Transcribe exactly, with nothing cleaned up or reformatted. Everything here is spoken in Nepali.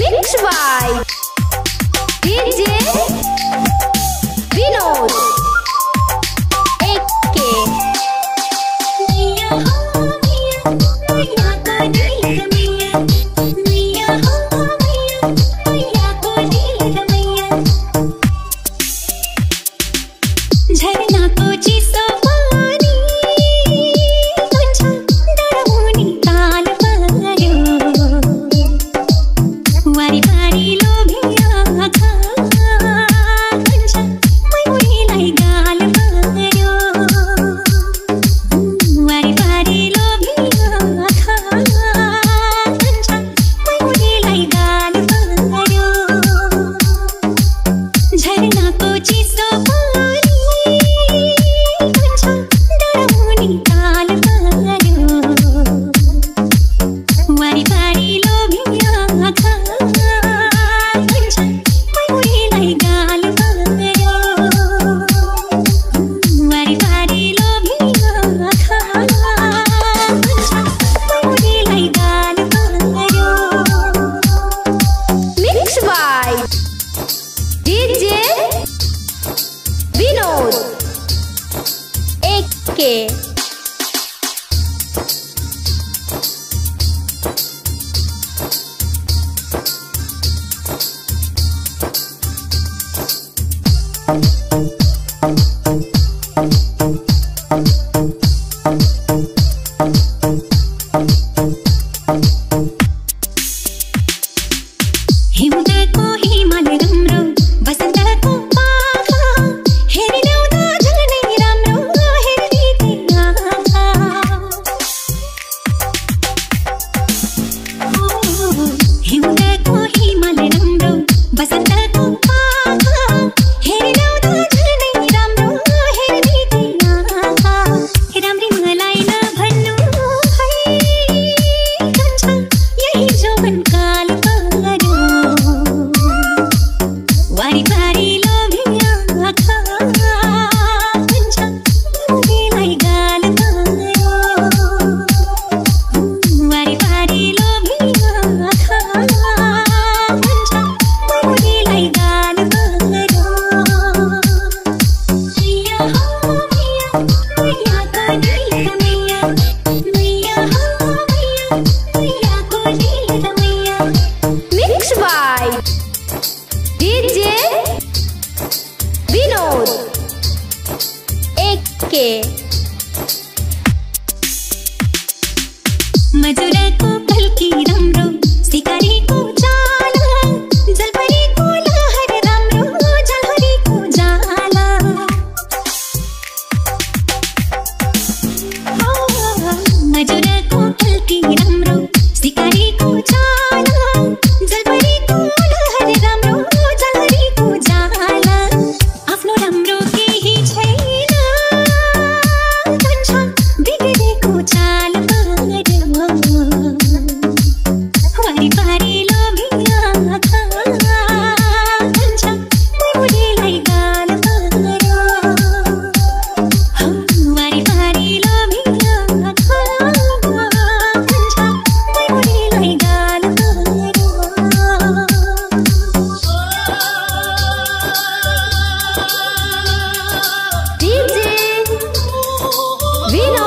Mix by D J Vinod A K झरना को चिसो पानी तुझा दरमुनी ताल पायो वारी वारी लोभिया खा तुझा मयुरीलाई गाल पायो वारी वारी लोभिया खा तुझा मयुरीलाई गाल पायो झरना को चिसो के Mix by D J Vinod A K मजुरा को पलकी रमरो शिकारी को जाला जलपरी को लहर रमरो जलहरी को जाला मजुरा को पलकी रमरो शिकारी को जाला जलपरी को लहर रमरो जलहरी को जाला आफ्नो रमरो के ही छैन तुझा बिगडे को चाल वारी वारी लोभिया खा तुझा मयुरीलाई गाल पायो वारी वारी लोभिया खा तुझा मयुरीलाई गाल पायो D J Vinod